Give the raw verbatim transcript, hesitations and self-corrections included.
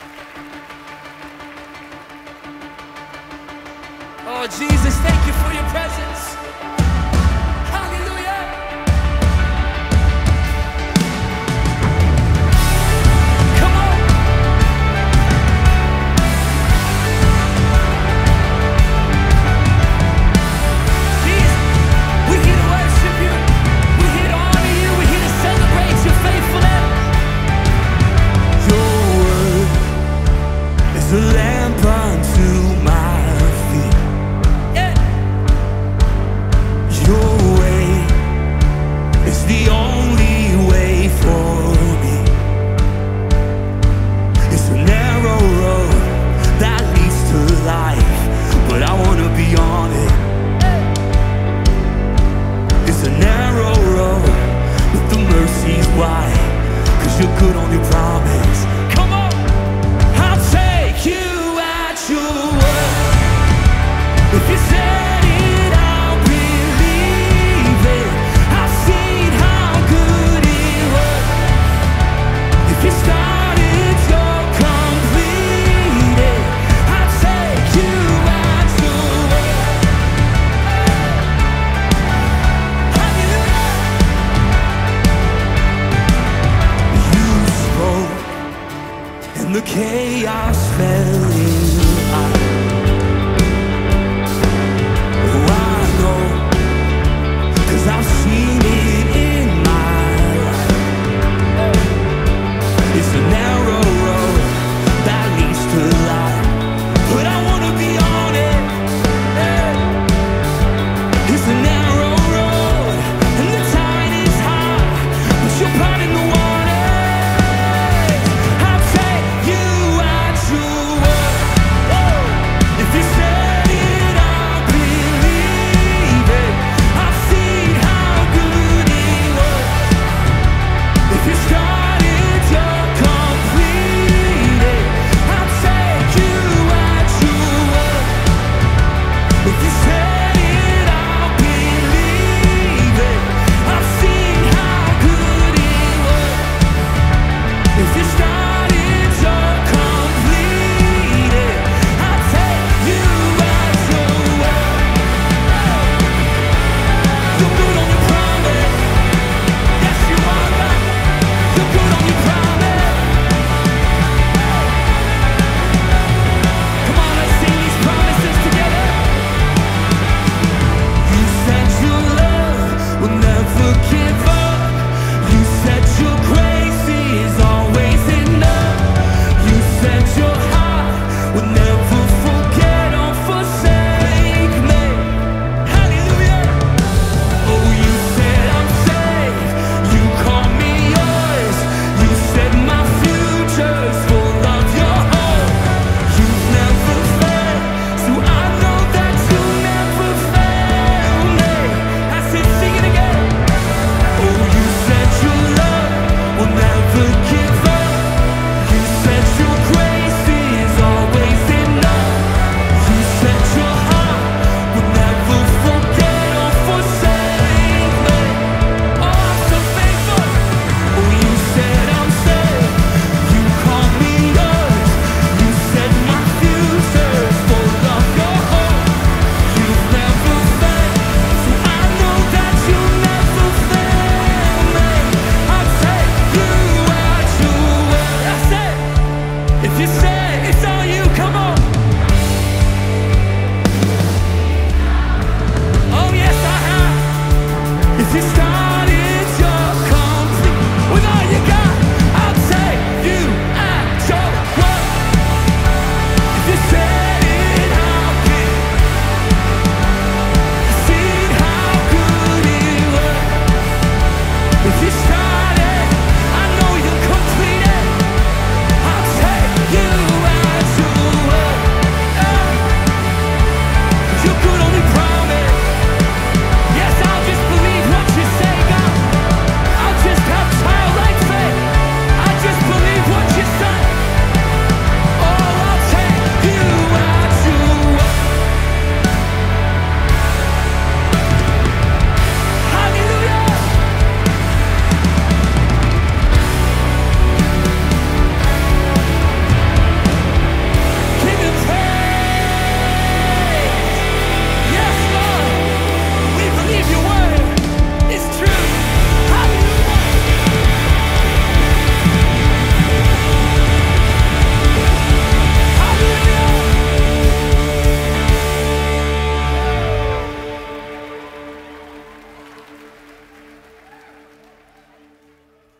Oh, Jesus, thank you for your presence. Hallelujah. Come on. Jesus, we're here to worship you. We're here to honor you. We're here to celebrate your faithfulness. Your word is a lamp unto my feet. Your way is the only way for me. It's a narrow road that leads to life, but I wanna be on it. It's a narrow road, but the mercy's wide, 'cause you're good on your promise. Come on! I'll take you at your word. If you said it, I'll believe it. I've seen how good it was. If you started, you'll complete it. I'll take you at your word. Hallelujah. You spoke and the chaos fell